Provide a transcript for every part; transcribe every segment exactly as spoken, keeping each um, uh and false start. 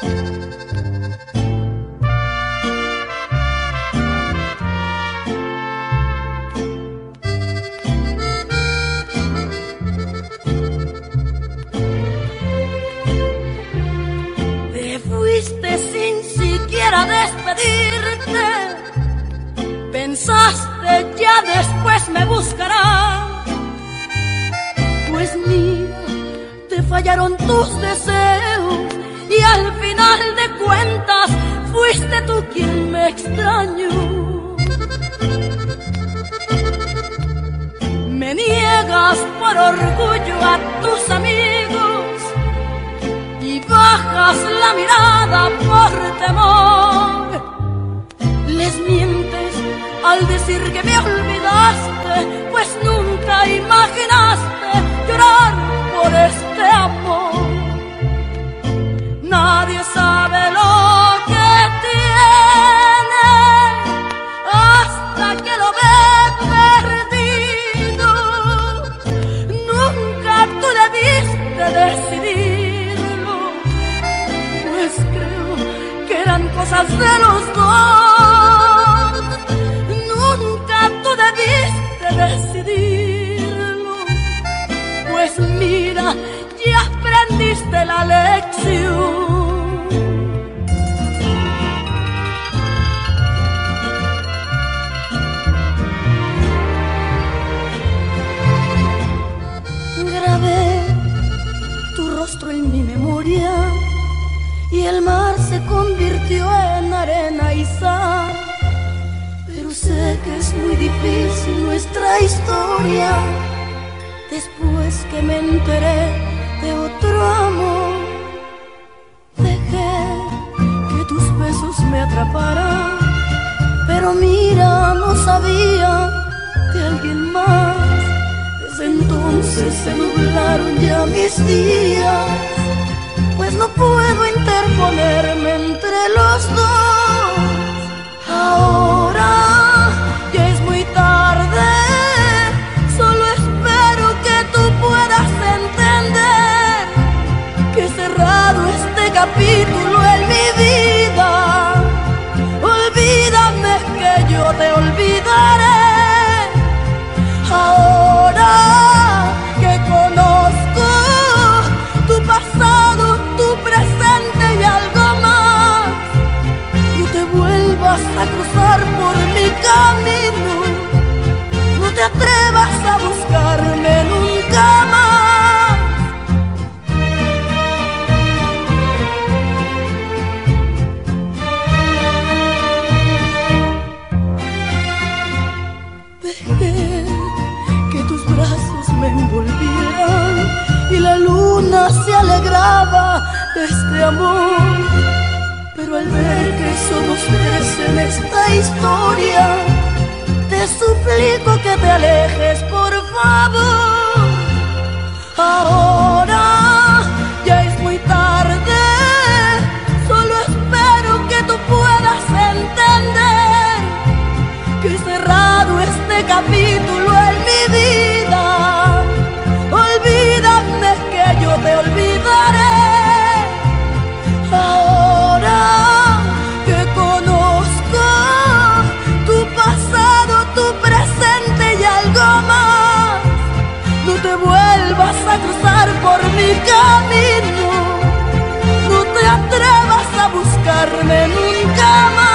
despedirte, pensaste ya después me buscarás. Pues mira, te fallaron tus deseos y al final de cuentas fuiste tú quien me extrañó. Me niegas por orgullo a tus amigos y bajas la mirada por temor. Les mientes al decir que me olvidaste, pues nunca imaginaste llorar por este amor. Nadie sabe lo que tiene hasta que lo ve perdido. Nunca tú debiste decidirlo, pues creo que eran cosas de los dos. Nunca tú debiste decidirlo, pues mira, ya aprendiste la lección. Grabé tu rostro en mi memoria y el mar se convirtió en arena y sal. Pero sé que es muy difícil nuestra historia. Después que me enteré de otro amor, dejé que tus besos me atraparan. Pero mira, no sabía de alguien más. Desde entonces se nublaron ya mis días, pues no puedo interponerme entre los dos. Ahora ya es muy tarde, solo espero que tú puedas entender que he cerrado este capítulo en mi vida. Olvídame que yo te olvidaré. Ahora que conozco tu pasado, tu presente y algo más, no te vuelvas a cruzar por mi camino, no te atrevas a buscarme nunca más. Dejé que tus brazos me envolvieran y la luna se alegraba de este amor. Pero al ver que somos tres en esta historia, te suplico que te alejes, por favor. Ahora ya es muy tarde, solo espero que tú puedas entender que he cerrado este capítulo en mi vida. Olvídame que yo te olvidaré. Ahora que conozco tu pasado, tu presente y algo más, no te vuelvas a cruzar por mi camino, no te atrevas a buscarme nunca más.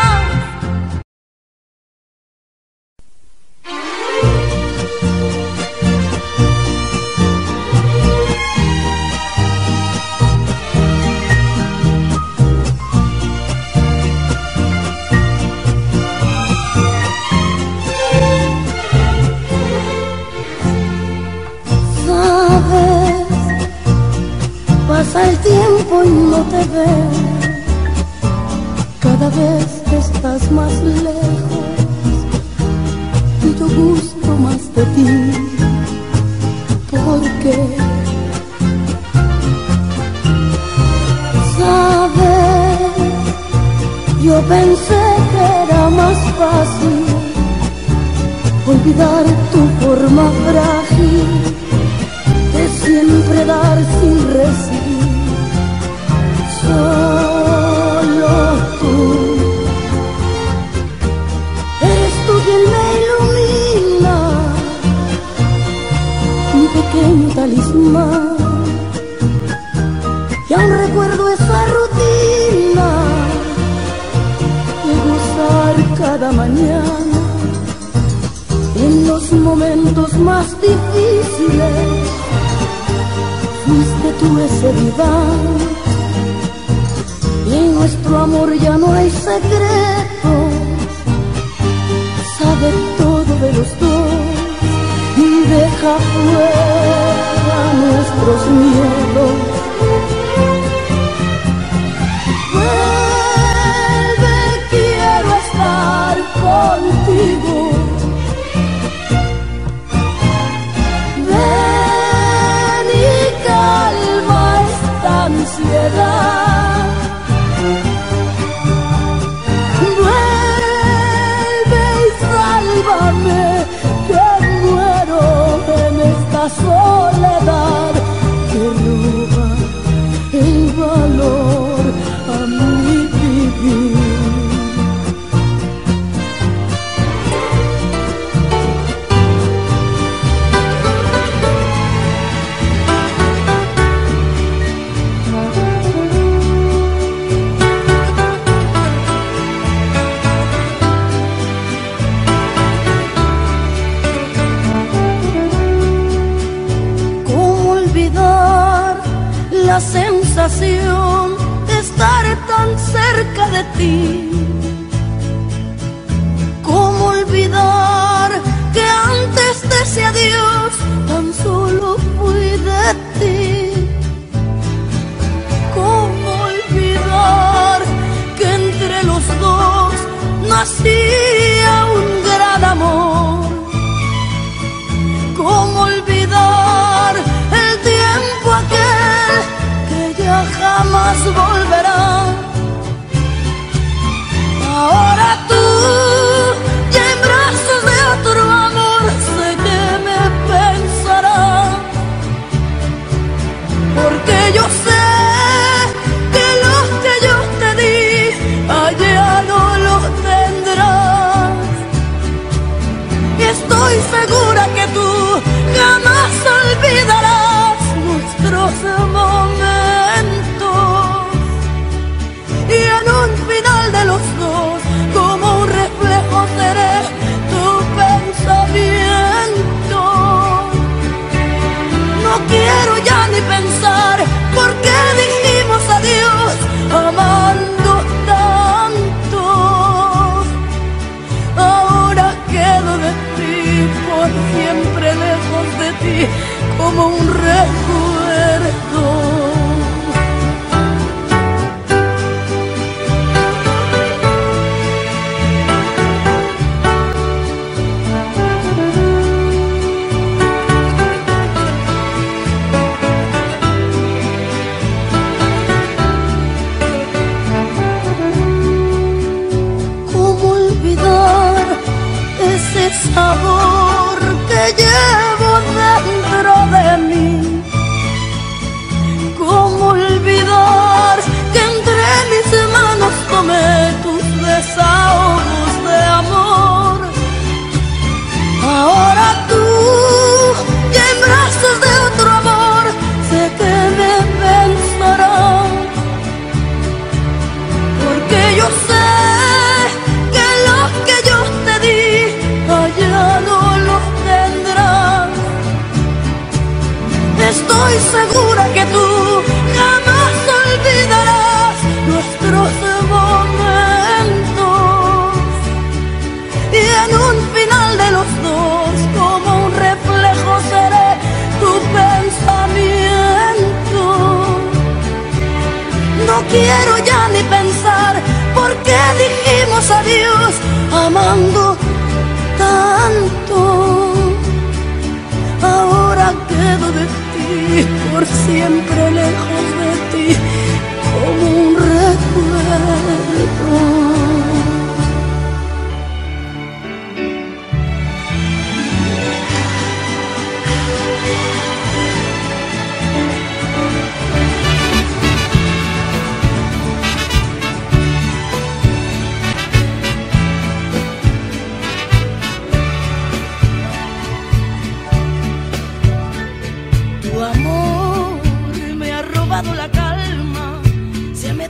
Pasa el tiempo y no te veo, cada vez estás más lejos y yo gusto más de ti. ¿Por qué? Sabes, yo pensé que era más fácil olvidar tu forma frágil de siempre dar sin recibir. So esa rutina de gozar cada mañana en los momentos más difíciles. Fuiste tú ese diván y en nuestro amor ya no hay secretos. Sabe todo de los dos y deja fuera nuestros miedos. Vuelve, quiero estar contigo. Ven y calma esta ansiedad. Vuelve y sálvame, que muero en esta soledad que roba el valor a mi vivir. La sensación de estar tan cerca de ti. ¿Cómo olvidar que antes de ese adiós tan solo fui de ti? ¿Cómo olvidar que entre los dos nacía un gran amor? ¿Cómo olvidar el tiempo aquel que ya jamás volverá? Ahora tú, ya en brazos de otro amor, sé que me pensarás, porque yo sé que lo que yo te di allá no lo tendrás. Y estoy segura que tú jamás olvidarás nuestros momentos. Y en un final de los dos, como un reflejo seré tu pensamiento. No quiero ya ni pensar por qué dijimos adiós amando tanto. Ahora quedo de ti, por siempre lejos de ti, como un recuerdo. ¿Cómo olvidar ese sabor que llevo dentro de mí? ¿Cómo olvidar que entre mis manos tomé tus desahogos de amor? Ahora tú, ya en brazos de otro amor, sé que me pensarás, porque yo sé que lo que yo te di allá no lo tendrás. Estoy segura que tú jamás olvidarás nuestros momentos. Y en un final de los dos, como un reflejo seré tu pensamiento. No quiero ya ni pensar por qué dijimos adiós amando tanto. Ahora quedo de ti, por siempre lejos de ti, como un recuerdo. Tu amor me ha robado la calma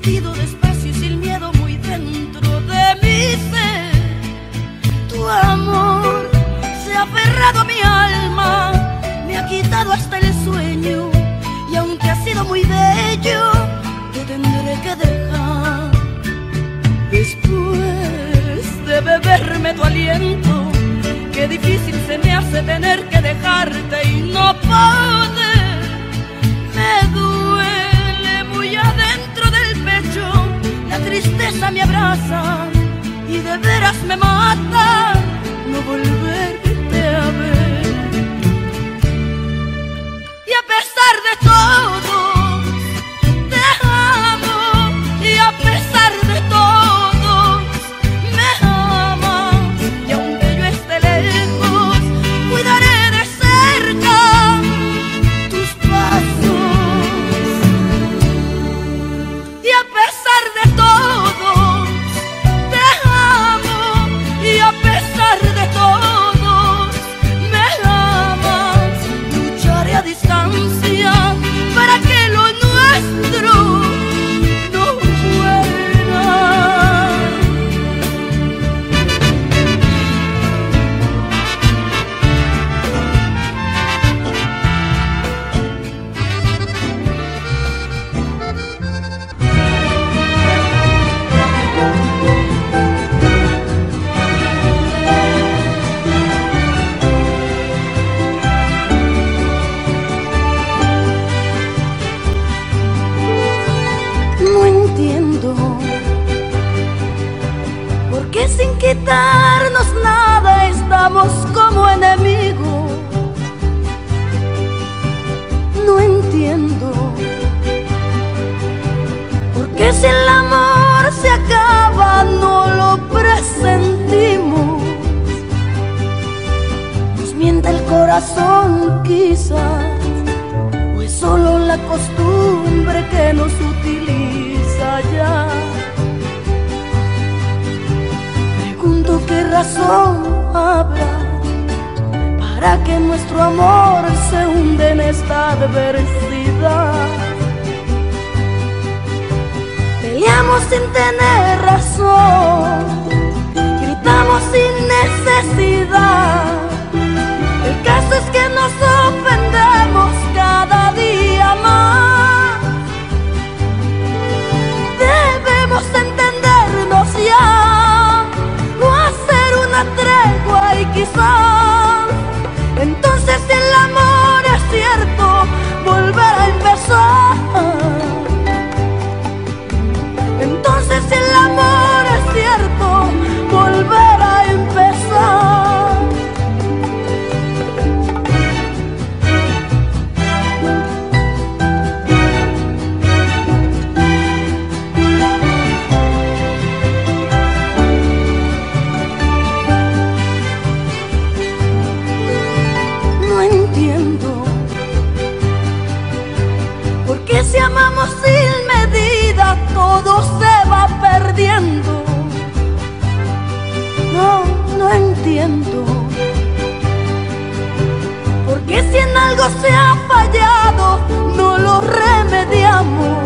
latido despacio y sin miedo muy dentro de mi ser. Tu amor se ha aferrado a mi alma, me ha quitado hasta el sueño, y aunque ha sido muy bello, te tendré que dejar. Después de beberme tu aliento, qué difícil se me hace tener que dejarte y no poder. Me duele muy adentro del pecho, la tristeza me abraza y de veras me mata no volverte a ver. Y a pesar de todo, te amo, y a pesar de todo, me amas. Y aunque yo esté lejos, cuidaré de cerca tus pasos. Y a pesar de todo, te amo, y a pesar de todo, me amas. Lucharé a distancia para que lo nuestro no muera. No entiendo por qué sin quitarnos nada estamos como enemigos. No entiendo por qué si el amor se acaba no lo presentimos. Nos miente el corazón quizás, o es solo la costumbre que nos utiliza ya. Pregunto qué razón habrá para que nuestro amor se hunde en esta adversidad. Peleamos sin tener razón, gritamos sin necesidad. El caso es que nos ofendemos cada día más. Debemos entendernos ya, o hacer una tregua y quizás entonces si el amor es cierto, volver a empezar. Entonces si el amor es cierto, volver a empezar. No entiendo por qué si amamos sin medida todo se va perdiendo. No, no entiendo por qué si en algo se ha fallado no lo remediamos.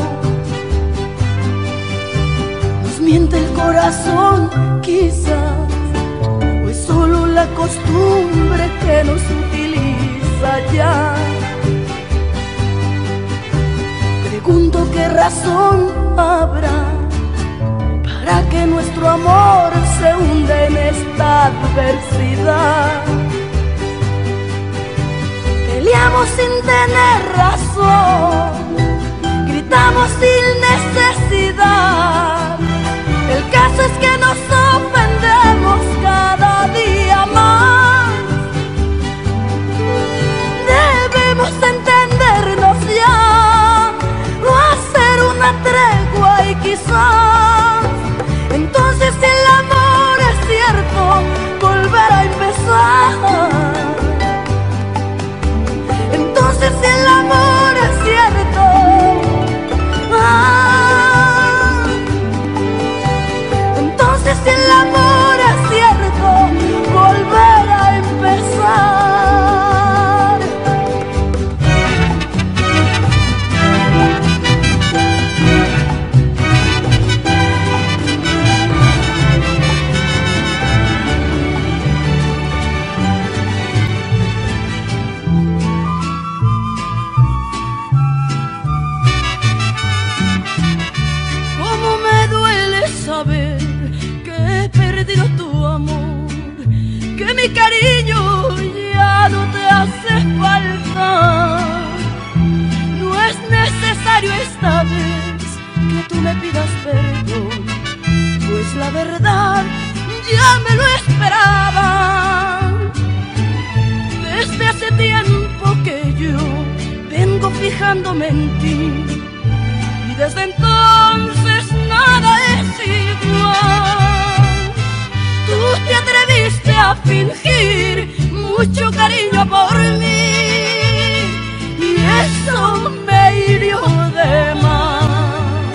Nos miente el corazón quizás, o es solo la costumbre que nos utiliza ya. Pregunto qué razón habrá para que nuestro amor se hunda en esta adversidad. Peleamos sin tener razón, gritamos sin necesidad. El caso es que nos ofendemos cada día más. Debemos entendernos ya, o hacer una tregua y quizás entonces si el amor es cierto, volver a empezar. Entonces si el amor es cierto, ah, mi cariño ya no te hace falta. No es necesario esta vez que tú me pidas perdón, pues la verdad ya me lo esperaba. Desde hace tiempo que yo vengo fijándome en ti, y desde entonces nada es igual. Tú te atreviste a fingir mucho cariño por mí, y eso me hirió de más.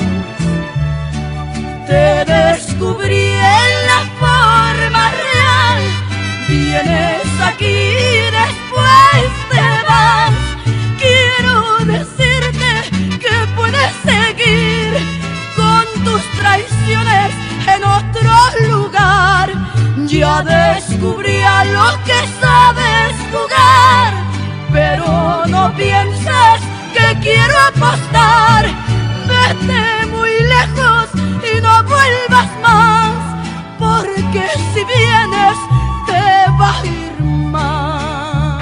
Te descubrí en la forma real, vienes aquí y después te vas. Quiero decirte que puedes seguir con tus traiciones en otro lugar. Ya descubrí a lo que sabes jugar, pero no pienses que quiero apostar. Vete muy lejos y no vuelvas más, porque si vienes te va a ir mal.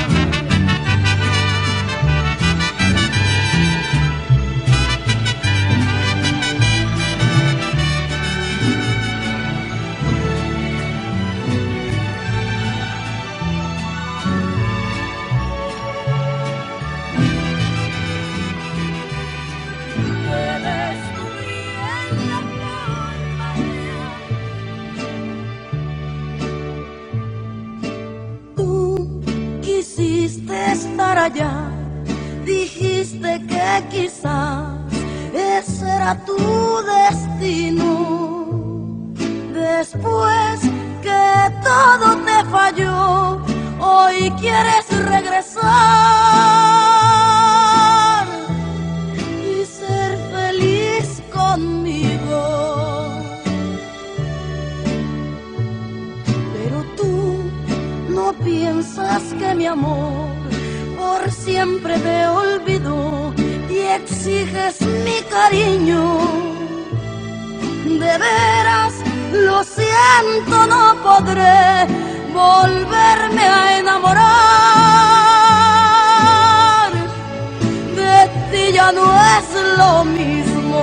Estar allá, dijiste que quizás ese era tu destino. Después que todo te falló, hoy quieres regresar y ser feliz conmigo. Pero tú no piensas que mi amor por siempre te olvidó y exiges mi cariño. De veras, lo siento, no podré volverme a enamorar. De ti ya no es lo mismo.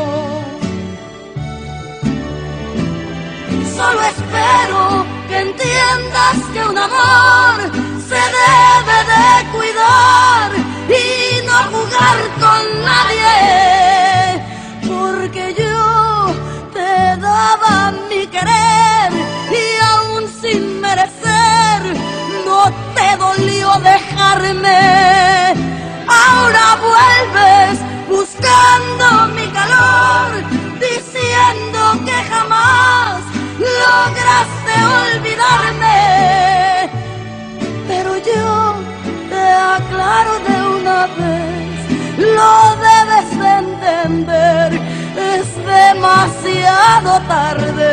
Solo espero que entiendas que un amor se debe de cuidar y no jugar con nadie, porque yo te daba mi querer y aún sin merecer no te dolió dejarme. Ahora vuelves buscando mi calor, diciendo que jamás lograste olvidarme. Pero yo te aclaro de una vez, lo debes de entender, es demasiado tarde.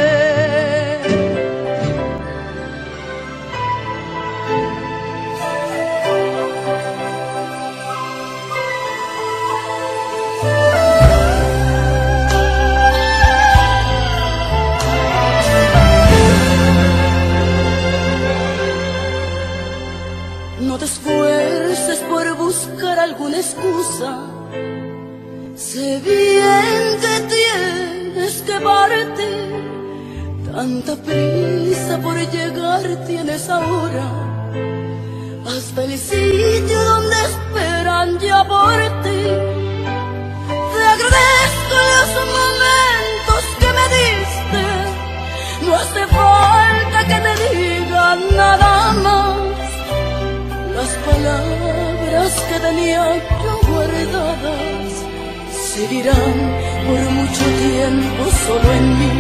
No te esfuerces por buscar alguna excusa, sé bien que tienes que partir. Tanta prisa por llegar tienes ahora, hasta el sitio donde esperan ya por ti. Te agradezco los momentos que me diste, no hace falta que te diga nada más. Las palabras que tenía yo guardadas seguirán por mucho tiempo solo en mí.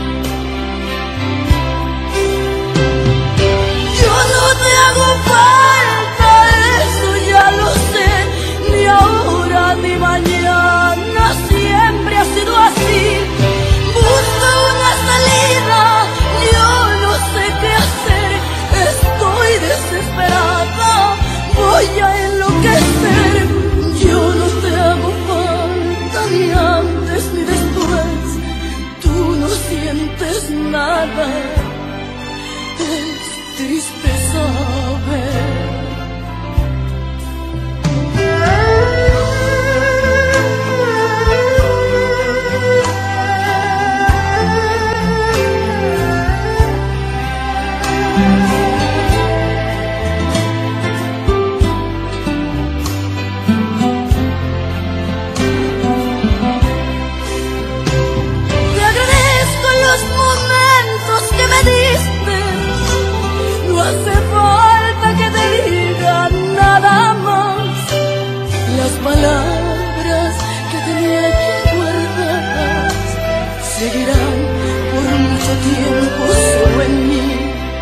Yo no te hago falta, eso ya lo sé, ni ahora ni mañana, siempre ha sido así. Busco una salida, yo no sé qué hacer, estoy desesperada, voy a enloquecer. Yo no te hago falta ni antes ni después, tú no sientes nada, es triste palabras que tenía aquí guardadas seguirán por mucho tiempo solo en mí.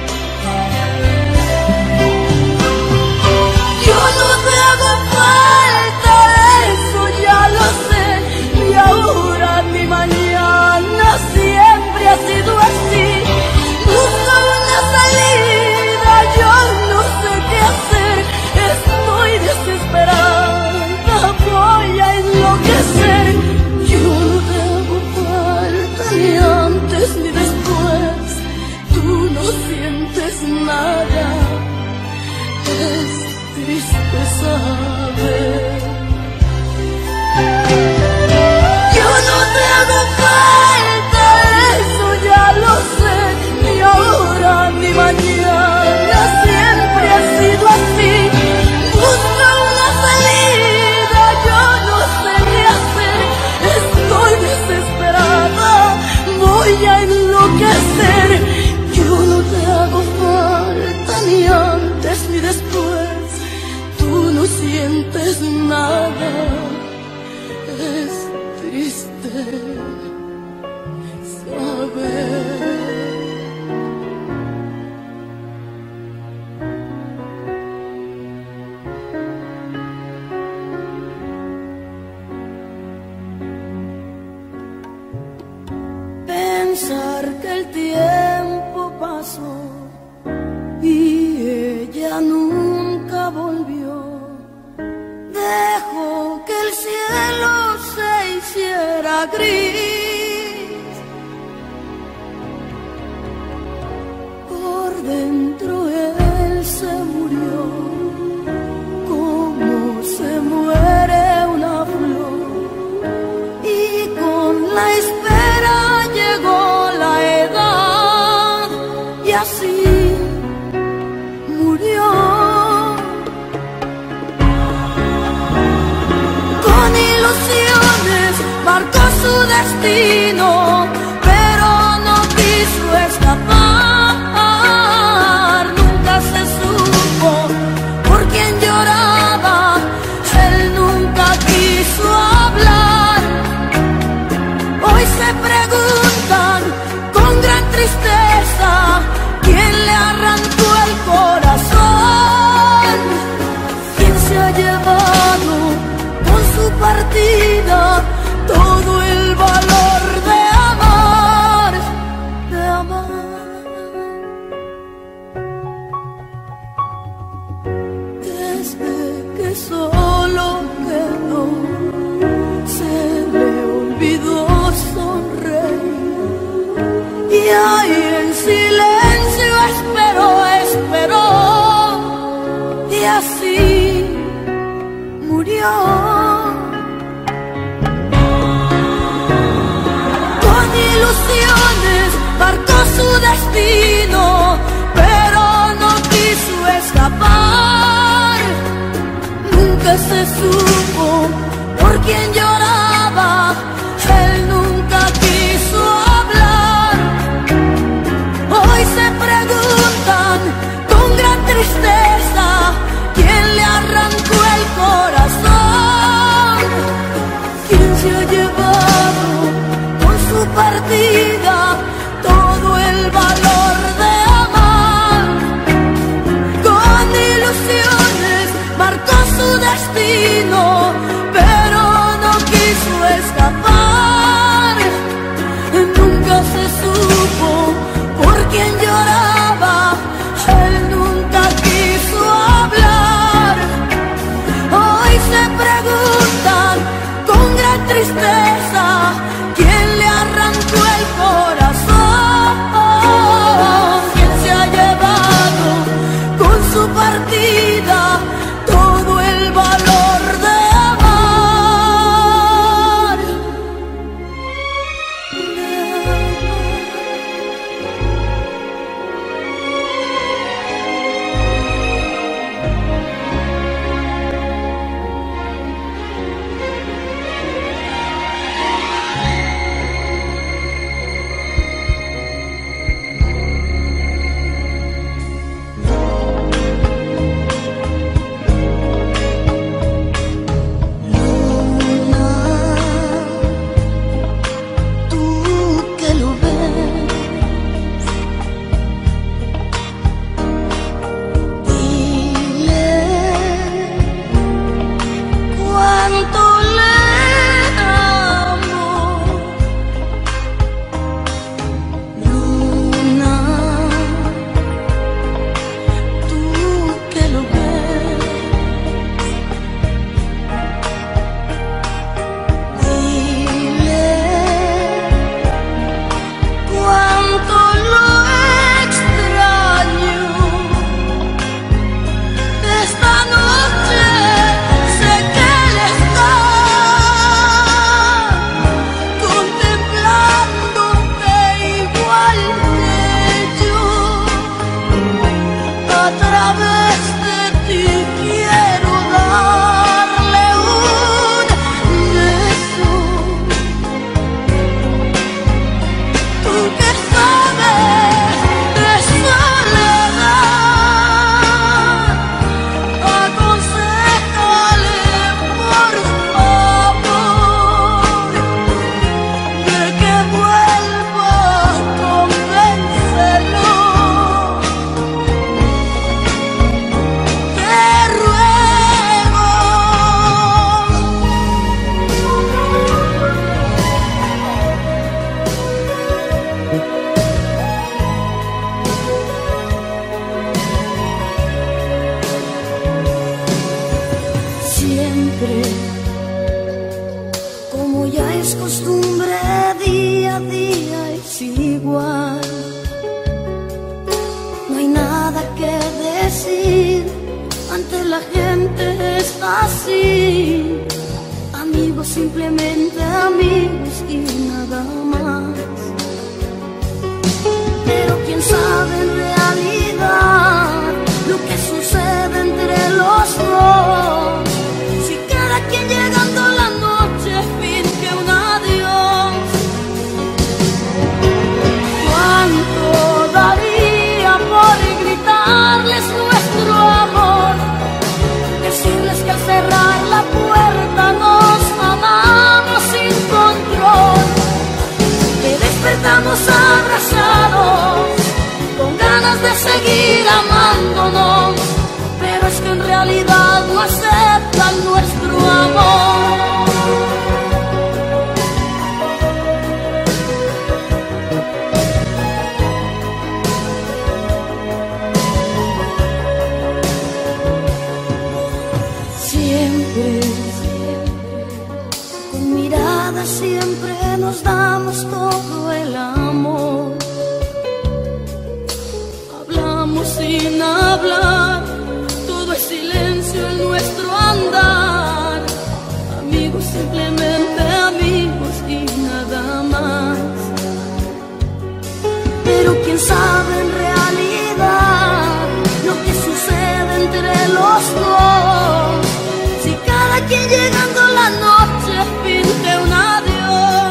Yo no te hago falta, eso ya lo sé, ni ahora ni mañana, siempre ha sido así. Busco una salida, yo no sé qué hacer, estoy desesperada, voy a enloquecer. Yo no te hago falta ni antes ni después, tú no sientes nada, es triste saber. Yo no te hago falta, eso ya lo sé, ni ahora ni mañana, siempre ha sido así. Busca una salida, yo no sé qué hacer, estoy desesperada, voy a enloquecer. Yo no te hago falta ni antes ni después, tú no sientes nada, es triste saber. Pensar que el tiempo pasó y ella nunca volvió, dejó que el cielo se hiciera gris. Por dentro él se murió, como se muere una flor, y con la espera llegó la edad, y así murió. Con ilusiones marcó su destino, pero no quiso escapar. Nunca se supo por quién lloraba, él nunca quiso hablar. Hoy se preguntan con gran tristeza quién le arrancó el corazón, quién se ha llevado con su partida todo el valor de amar, de amar. Desde que solo quedó, se le olvidó sonreír, y ahí en silencio esperó, esperó, y así murió. Con ilusiones marcó su destino, pero no quiso escapar. Nunca se supo por quién lloraba, él nunca quiso hablar. Hoy se preguntan con gran tristeza quién le arrancó el corazón, quién se ha llevado con su partida todo el valor de amar. Con ilusiones marcó su destino, pero no quiso escapar. Nunca se supo por quién lloraba, él nunca quiso hablar. Hoy se preguntan con gran tristeza quién le arrancó el corazón, así, amigos, simplemente amigos y nada más. Pero quién sabe en realidad lo que sucede entre los dos, si cada quien llegando la noche finge un adiós. ¿Cuánto daría por gritarles nuestro amor? Decirles que al cerrar la puerta nos amamos sin control, que despertamos abrazados con ganas de seguir amándonos, pero es que en realidad no aceptan nuestro amor. Siempre nos damos todo el amor, hablamos sin hablar, todo es silencio en nuestro andar, amigos, simplemente amigos y nada más. Pero quién sabe en realidad lo que sucede entre los dos, si cada quien llegando la noche finge un adiós.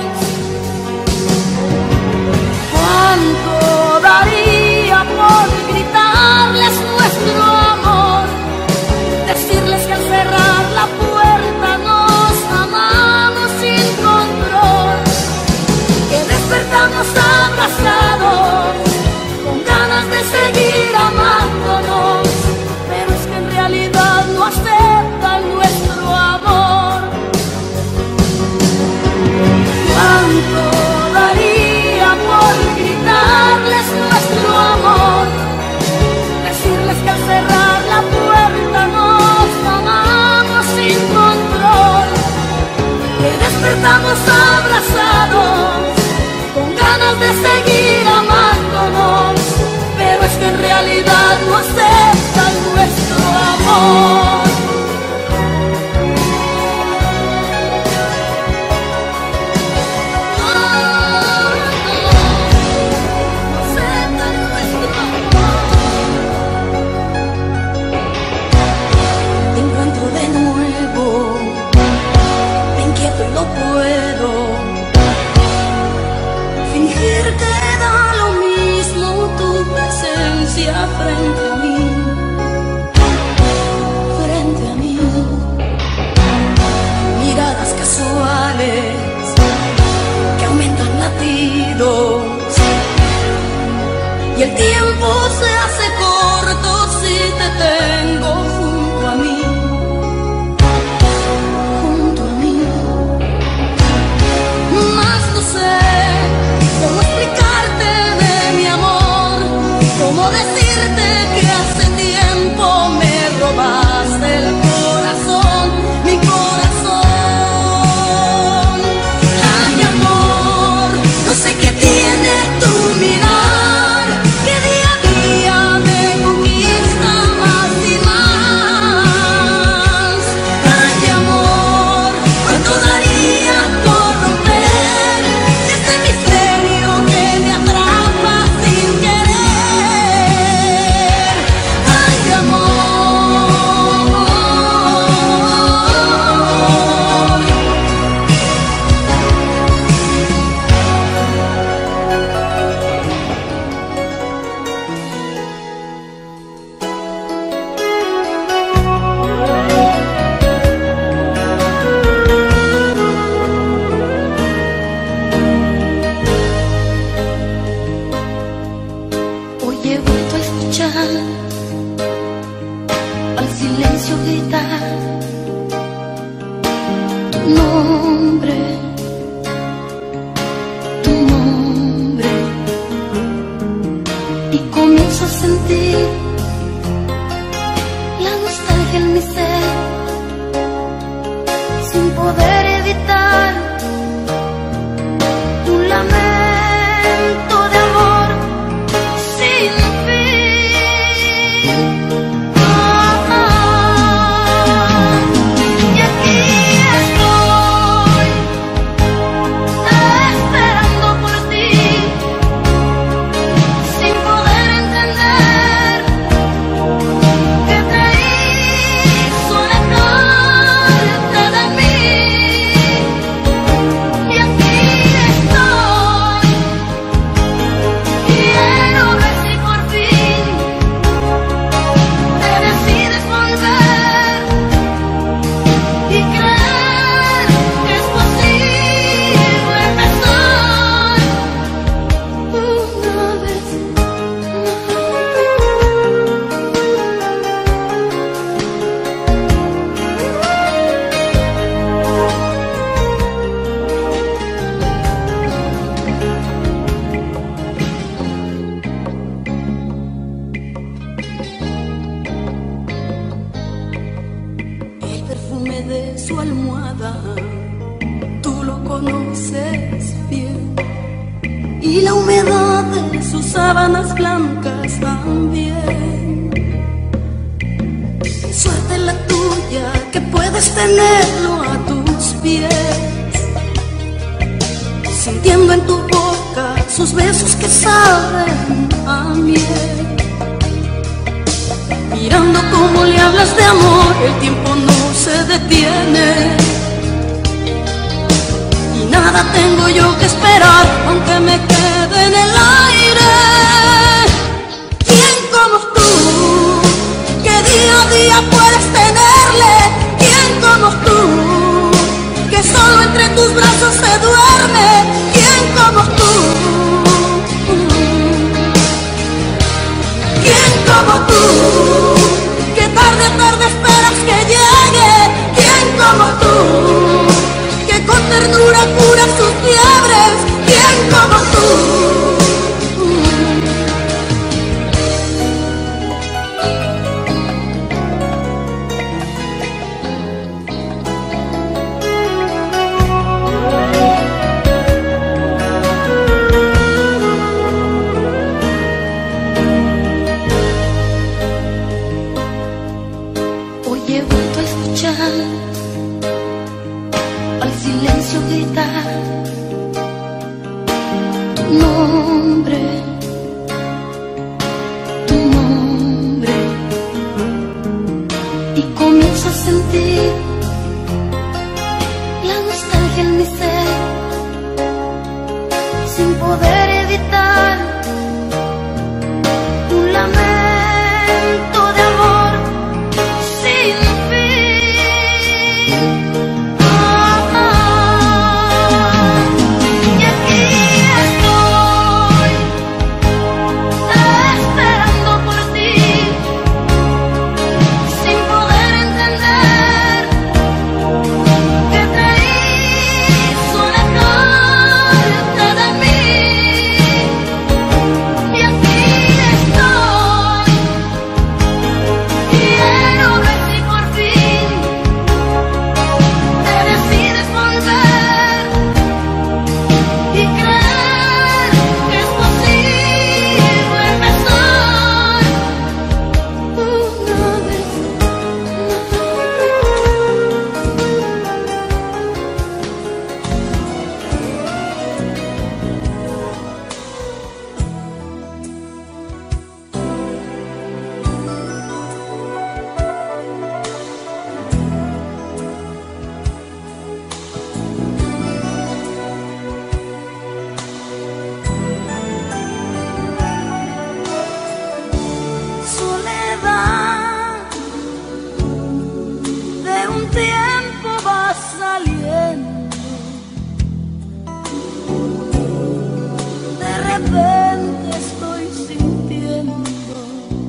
¿Cuánto daría por gritarles nuestro amor? Decirles que al cerrar la puerta nos amamos sin control, que despertamos abrazados con ganas de seguir amándonos, pero es que en realidad no aceptan nuestro amor. ¿Cuánto daría por gritarles nuestro amor? Decirles que al cerrar la puerta nos amamos sin control, que despertamos abrazados con ganas de seguir amándonos, pero es que en realidad no aceptan nuestro amor. No puedo fingir que da lo mismo tu presencia frente a mí, frente a mí. Miradas casuales que aumentan latidos y el tiempo se hace corto si te tengo junto a mí. No sé cómo explicarte de mi amor, cómo decirte que hace tiempo me robaste el corazón, mi corazón. Ay, amor, no sé qué tiene tu mirar, que día a día me conquista más y más. Ay, amor, cuánto daría por romper este misterio que me atrapa sin querer. Ay, amor. Hoy he vuelto a escuchar al silencio gritar tu nombre, tu nombre, y comienzo a sentir la nostalgia en mi ser, sin poder evitar un lamento de amor sin fin. Ah, ah, y la humedad de sus sábanas blancas también. Qué suerte la tuya que puedes tenerlo a tus pies, sintiendo en tu boca sus besos que saben a miel. Mirando cómo le hablas de amor, el tiempo no se detiene. Y nada tengo yo que esperar, aunque me quede en el aire. ¿Quién como tú, que día a día puedes tenerle? ¿Quién como tú, que solo entre tus brazos se duerme? ¿Quién como tú? ¿Quién como tú, que tarde a tarde esperas que llegue? ¿Quién como tú, que con ternura cura sus fiebres? ¿Quién como tú? Hoy he vuelto a escuchar al silencio gritar tu nombre, tu nombre, y comienzo a sentir la nostalgia en mi ser, sin poder evitar un lamento de amor sin fin. Ah, ah, y aquí estoy esperando por ti, sin poder entender que te hizo alejarte de mí. Y aquí estoy, quiero ver si por fin te decides volver y creer que es posible empezar una vez soledad de un tiempo va saliendo, de repente estoy sintiendo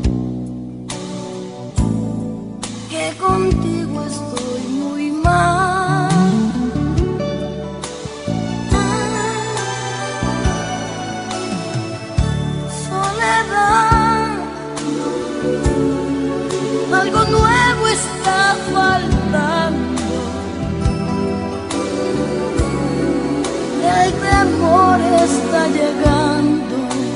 que contigo estoy muy mal. Soledad, algo nuevo está faltando. El temor está llegando,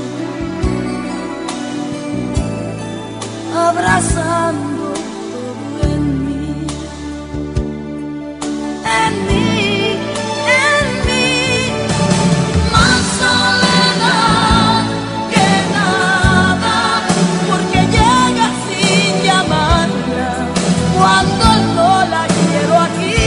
abrazando todo en mí, en mí, en mí. Más soledad que nada, porque llega sin llamarla cuando no la quiero aquí.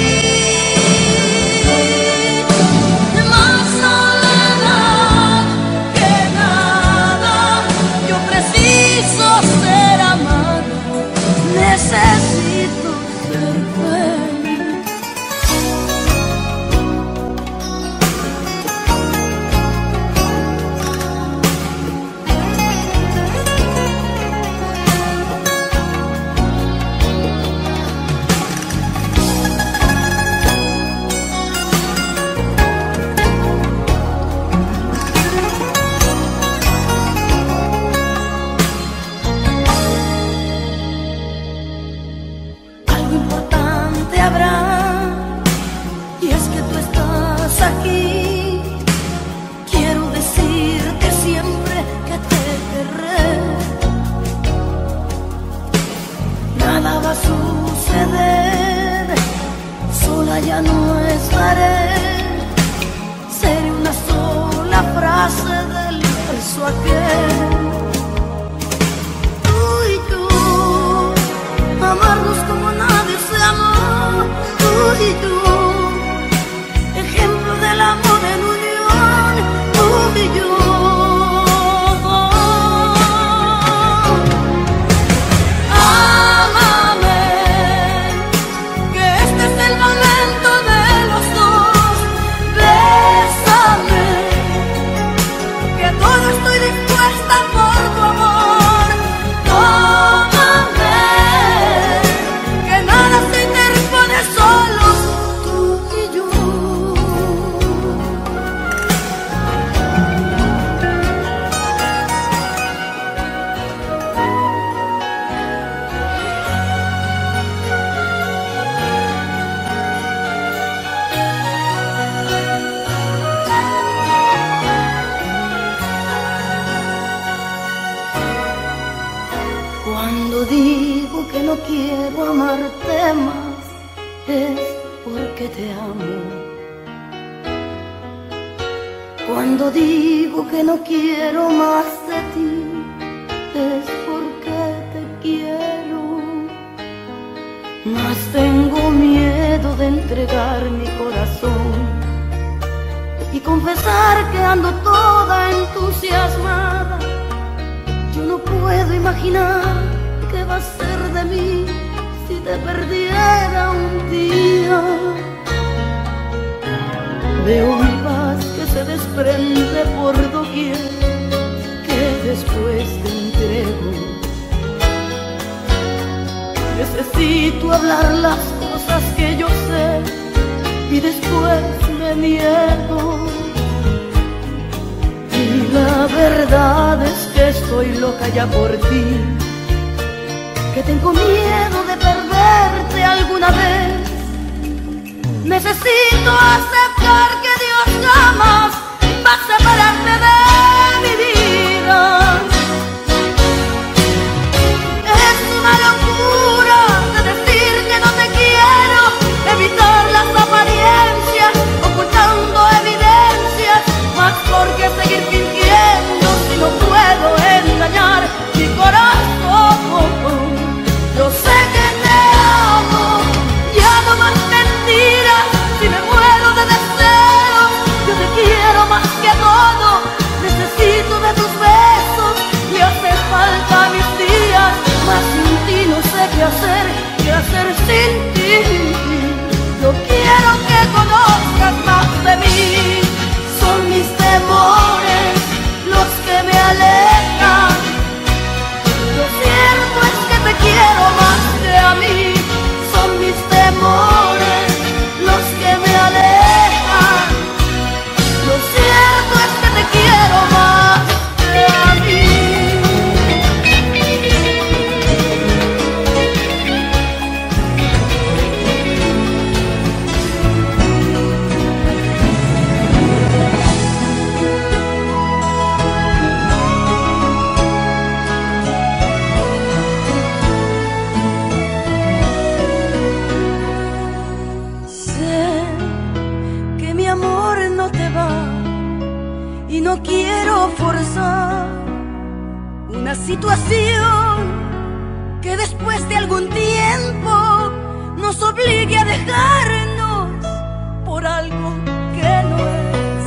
Más soledad que nada, yo preciso ser amada nada ya no estaré. Seré una sola frase del verso aquel. Tú y yo, amarnos como nadie se amó. Tú y yo, ejemplo del amor en unión. Tú y yo. Digo que no quiero amarte más, es porque te amo. Cuando digo que no quiero más de ti, es porque te quiero. Mas tengo miedo de entregar mi corazón y confesar que ando toda entusiasmada. Yo no puedo imaginar ¿qué va a ser de mí si te perdiera un día? Veo mi paz que se desprende por doquier, que después te entrego. Necesito hablar las cosas que yo sé y después me niego. Y la verdad es que estoy loca ya por ti, que tengo miedo de perderte alguna vez. Necesito aceptar que Dios jamás va a separarte de mi vida. Es una locura de decir que no te quiero, evitar las apariencias, ocultando evidencias. Mas ¿por qué seguir fingiendo si no puedo engañar mi corazón? Yo sé que te amo, ya no más mentiras. Si me muero de deseo, yo te quiero más que todo. Necesito de tus besos, me hace falta mis días. Mas sin ti no sé qué hacer, qué hacer sin ti. Yo quiero que conozcas más de mí. Son mis temores los que me alejan. Lo cierto es que te quiero más que a mí. Son mis temores los que me alejan. Lo cierto es que te quiero más que a mí. No quiero forzar una situación que después de algún tiempo nos obligue a dejarnos por algo que no es.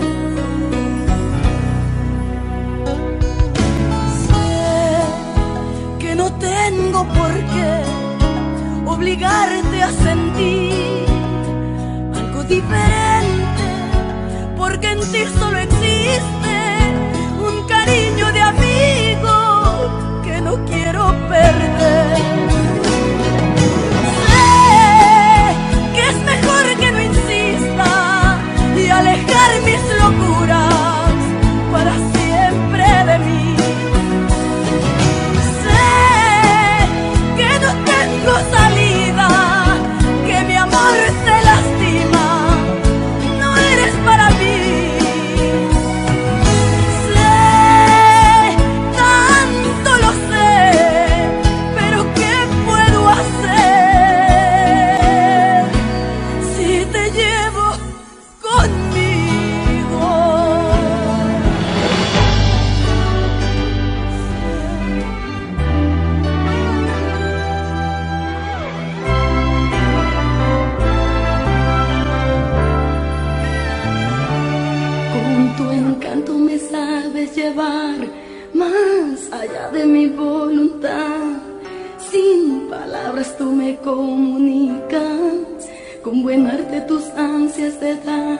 Sé que no tengo por qué obligarte a sentir algo diferente, porque en ti solo existe un cariño de amigo que no quiero perder. Sé que es mejor que no insista y alejar mis locuras para siempre de mí. Sé que no tengo salida, que mi amor te lastima. No eres para mí. puedes llevar más allá de mi voluntad. Sin palabras tú me comunicas con buen arte tus ansias de dar.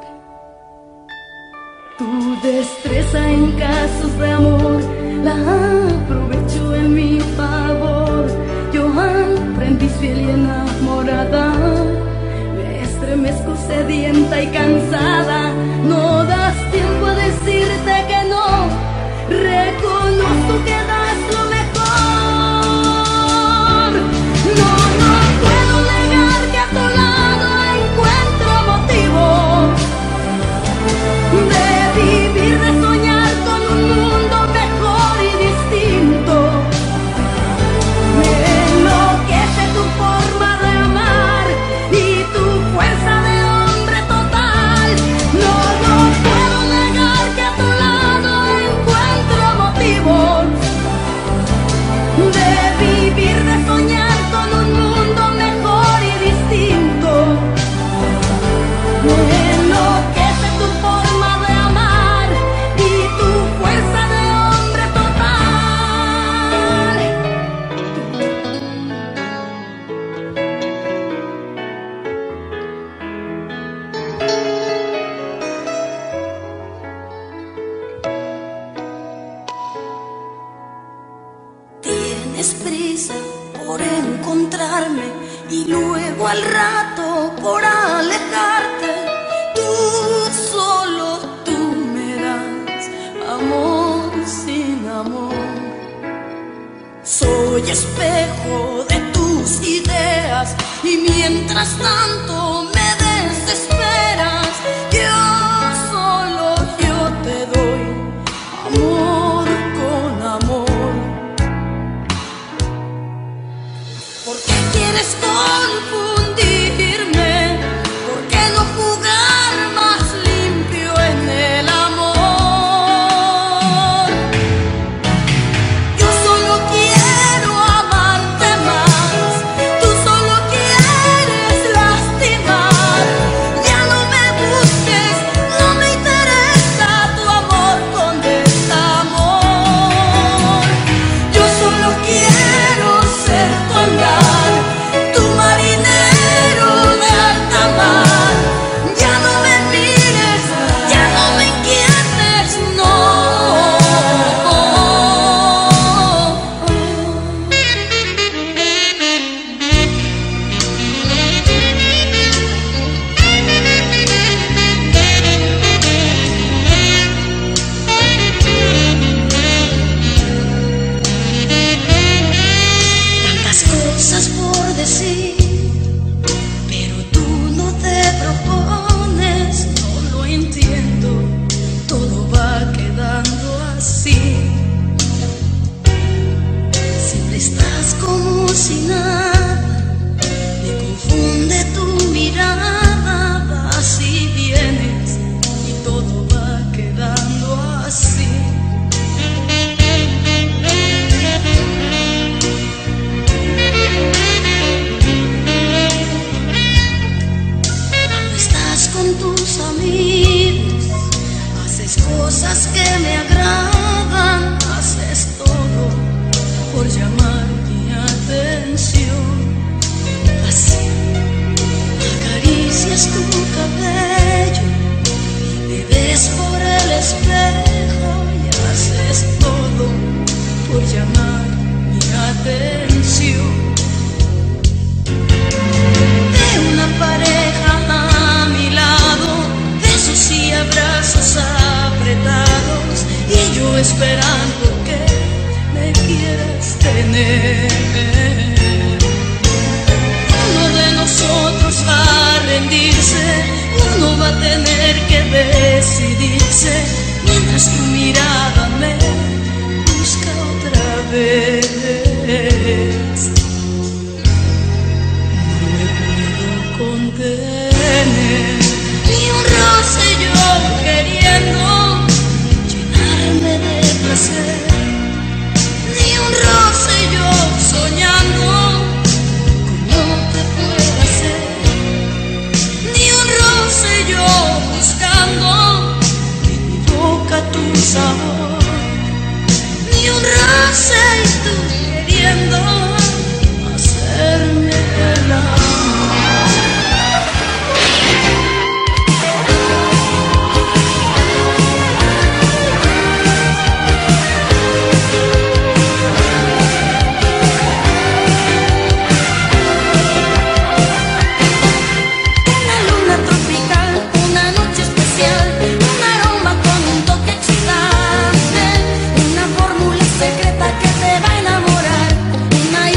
Tu destreza en casos de amor la aprovecho en mi favor. Yo aprendiz fiel y enamorada, me estremezco sedienta y cansada. No das tiempo a decirte que no, reconozco que das lo mejor. No, no puedo negar que a tu lado encuentro motivos de vivir, de soñar con un mundo mejor y distinto. Me enloquece tu forma de amar y tu fuerza de hombre total. No, no puedo negar que a tu lado encuentro motivos de vivir, de soñar con un mundo mejor y distinto. Me enloquece tu forma de amar y tu fuerza de hombre total. Tienes prisa por encontrarme y luego al rato por alejarte. Tú, solo tú me das amor sin amor. Soy espejo de tus ideas y mientras tanto me desesperas. Yo solo yo te doy amor con amor. ¿Por qué quieres confundirme? ¿Por qué no jugar más limpio en el amor? Yo solo quiero amarte más, tú solo quieres lastimar. Ya no me busques, no me interesa tu amor con desamor. Yo solo quiero ser tu andar, tu marinero de alta mar. Ya no me mires, ya no me inquietes, no. Tantas cosas por decir, pero tú no te propones. No lo entiendo, todo va quedando así. Siempre estás como si nada, me confunde tu mirada. Vas y vienes y todo va quedando así. Cuando estás con tus amigos, haces cosas que me agradan, haces todo por llamar mi atención. Así acaricias tu cabello y me ves por el espejo y haces todo por llamar mi atención. De una pareja a mi lado, besos y abrazos apretados, y yo esperando que me quieras tener. Uno de nosotros va a rendirse, uno va a tener que decidirse, mientras tu mirada me busca otra vez. No me puedo contener, ni un roce yo queriendo llenarme de placer, ni un roce yo soñando como te puedo hacer, ni un roce yo buscando en mi boca tus seis tú queriendo hacerme el amor. Una luna tropical, una noche especial, un aroma con un toque excitante, una fórmula secreta que te va a enamorar, una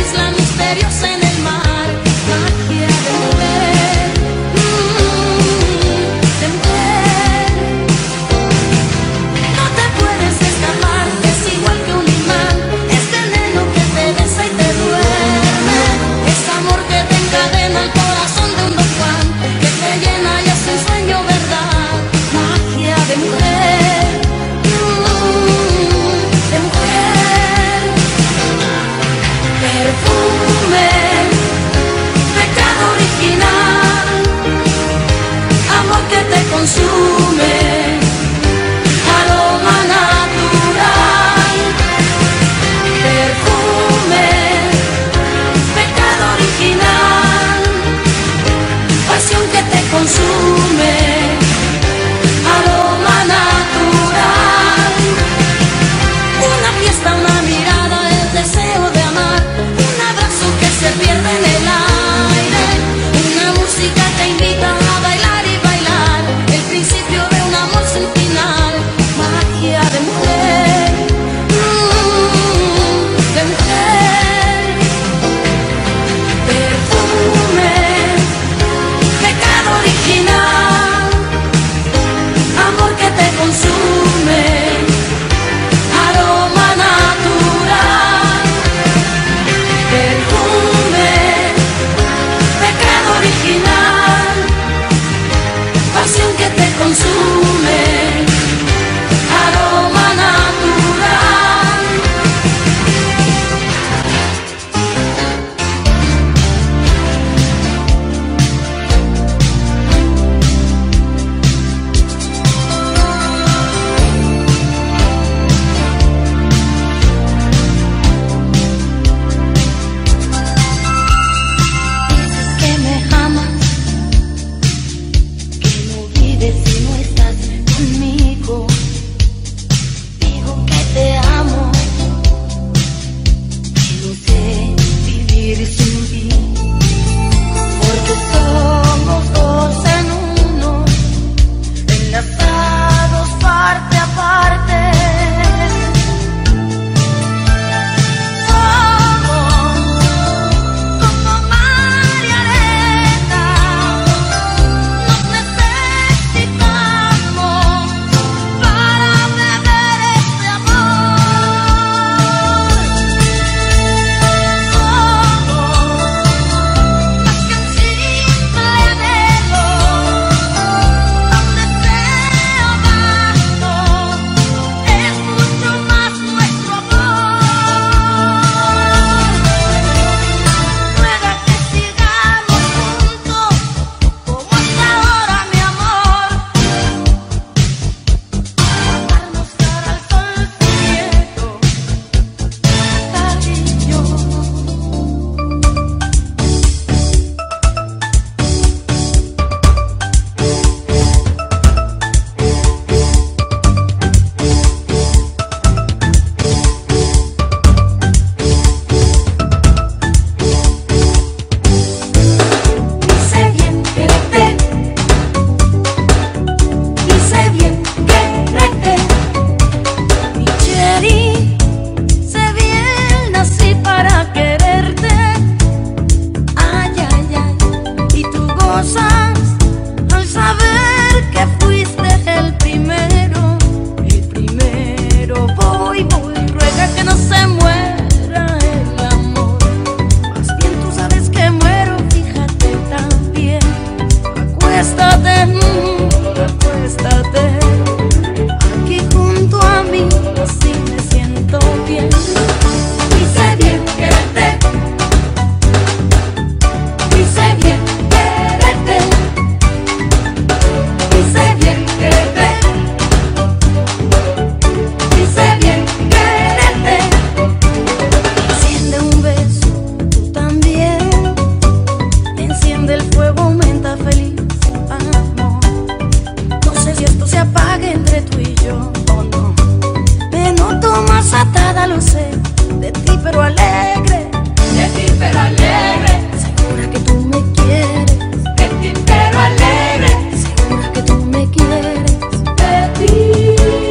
atada, lo sé, de ti pero alegre, de ti pero alegre, segura que tú me quieres, de ti pero alegre, segura que tú me quieres, de ti,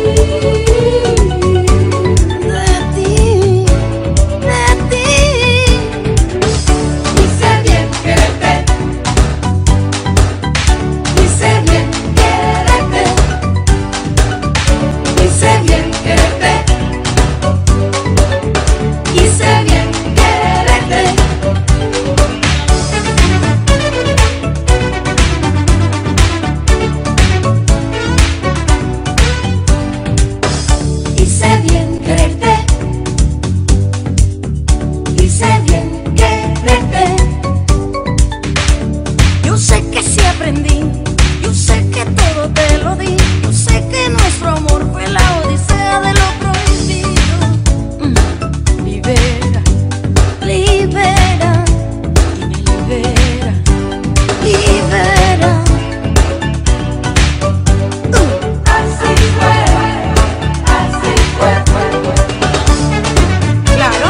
de ti, de ti. Dice bien quererte, dice bien quererte, dice bien quererte, dice bien quererte. Dice bien quererte, dice bien quererte. Yo sé que sí aprendí, yo sé que todo te lo di, yo sé que nuestro amor fue la odisea de lo prohibido. Mm. Libera, libera, y me libera, libera. Uh. Así fue, así fue, fue, fue. Claro.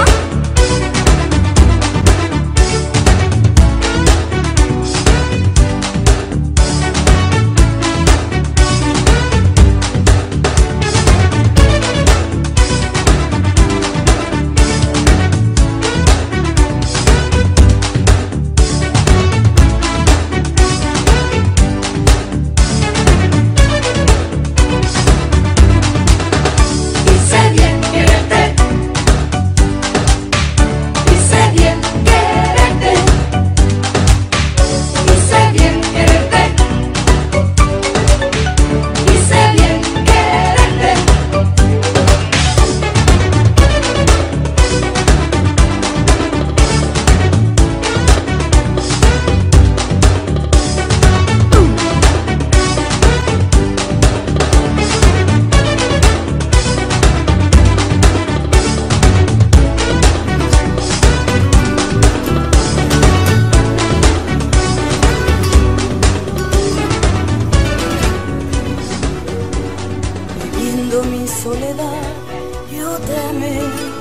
Dice bien quererte, dice bien quererte, dice bien quererte, dice bien quererte. Viviendo mi soledad, yo te amé.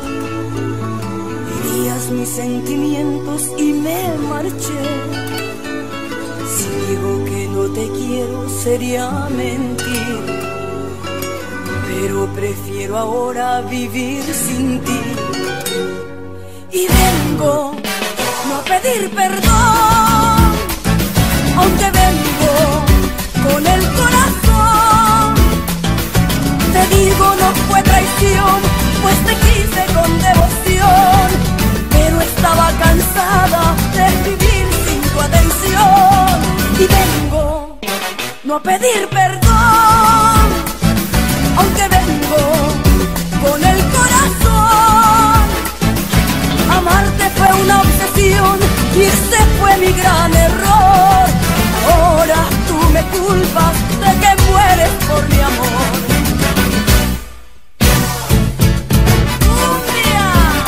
Herías mis sentimientos y me marché. Si digo que no te quiero, sería mentir. Pero prefiero ahora vivir sin ti. Y vengo no a pedir perdón, aunque vengo con el corazón. Te digo no fue traición, pues te quise con devoción, pero estaba cansada de vivir sin tu atención. Y vengo no a pedir perdón, aunque vengo con el corazón. Amarte fue una obsesión y ese fue mi gran error. Ahora tú me culpas de que mueres por mi amor. ¡Cumbia!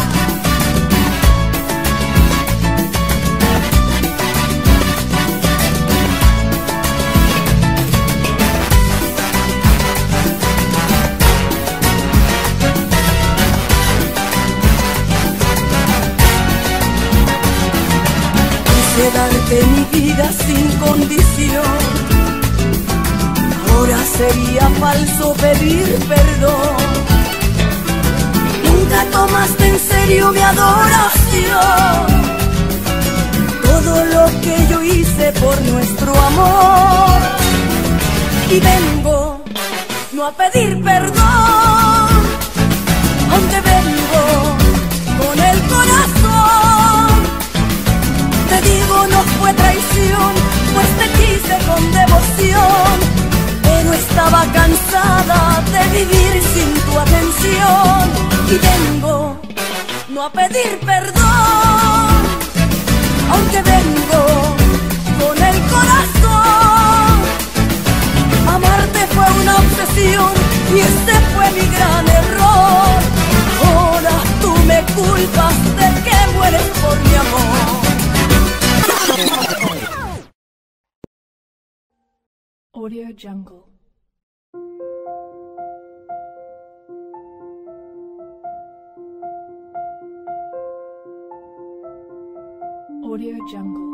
Quise darte mi vida sin condición. Ahora sería falso pedir perdón. Nunca tomaste en serio mi adoración. Todo lo que yo hice por nuestro amor. Y vengo no a pedir perdón, aunque vengo con el corazón. Te digo no fue traición, pues te quise con devoción, pero estaba cansada de vivir sin tu atención. Y vengo no a pedir perdón, aunque vengo con el corazón. Amarte fue una obsesión y ese fue mi gran error. Ahora tú me culpas de que mueres por mi amor. Audio Jungle. Audio Jungle.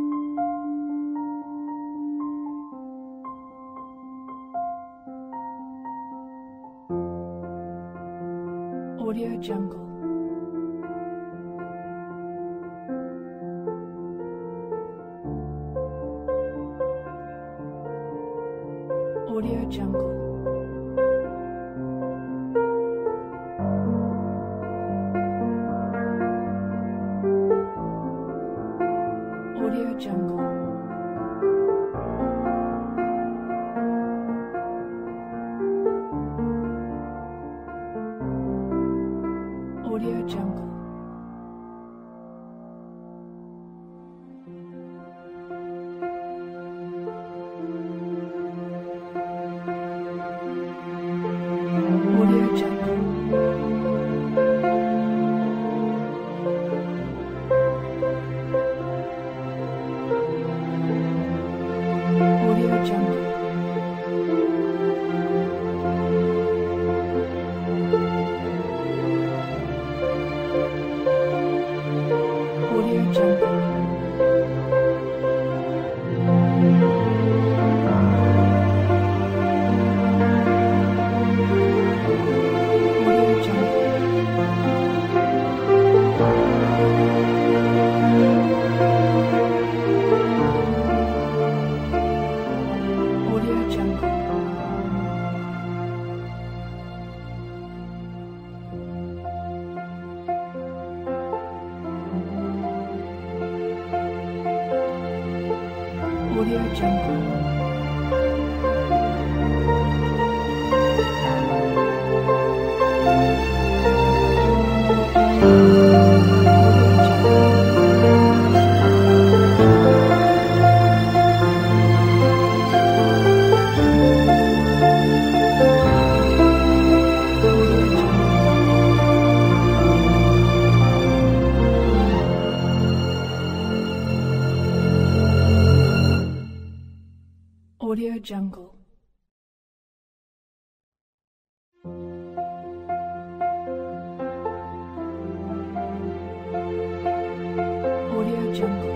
Audio Jungle. Audio Jungle. Audio Jungle. Audio Jungle. Audio Jungle. Audio Jungle. Audio Jungle. Audio Jungle. Audio Jungle. Audio Jungle. Audio Jungle.